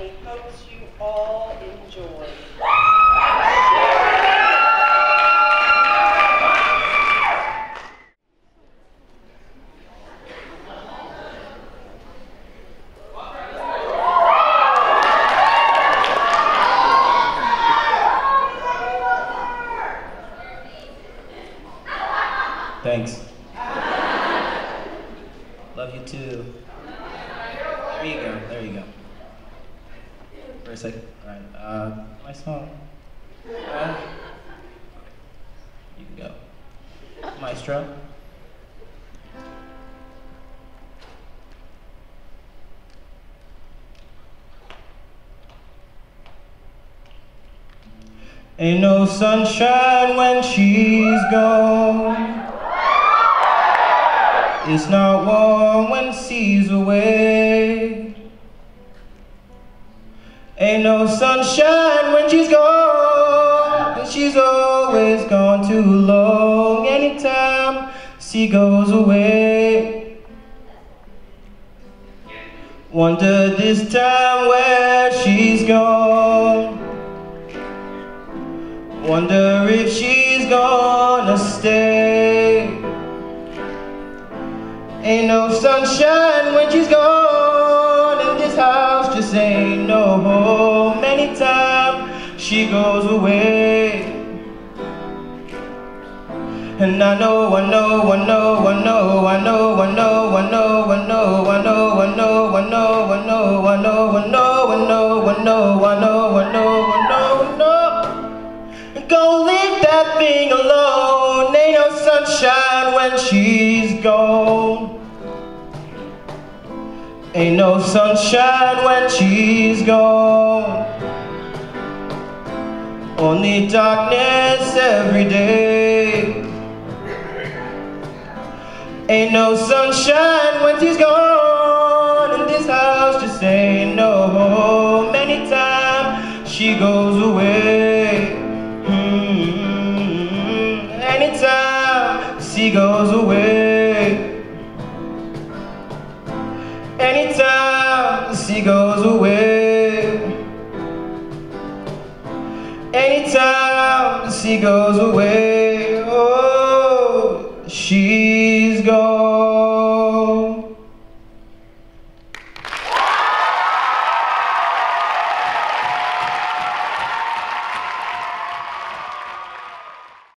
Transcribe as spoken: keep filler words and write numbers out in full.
he hopes you all enjoy. Thanks. Love you too. There you go, there you go. For a second. Alright, uh, my song. Uh, you can go. Maestro. Ain't no sunshine when she's gone. It's not warm when she's away. Ain't no sunshine when she's gone, and she's always gone too long. Anytime she goes away, wonder this time where she's gone. Wonder if she's gonna stay. Ain't no sunshine when she's gone, and this house just ain't no home. Anytime she goes away. And I know, I know, I know, I know, I know, I know, I know, I know, I know, I know, I know, I know, I know, I know, I know, I know, I know, I know, I know, I know. Go leave that thing alone. Ain't no sunshine when she's gone. Ain't no sunshine when she's gone. Only darkness every day. Ain't no sunshine when she's gone, and this house just ain't no home. Anytime she goes away, mm-hmm. Anytime she goes away. Anytime she goes away. Anytime she goes away.